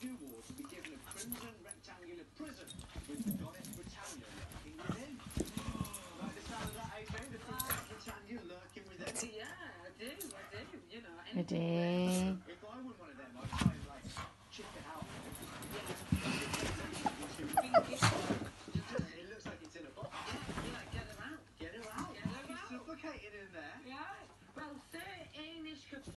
you all to be given a crimson rectangular prison with the goddess Britannia lurking within? Like the sound of that, AJ? The princess Britannia lurking within? Yeah, I do, you know. Ready? If I were one of them, I'd try and, like, chip it out.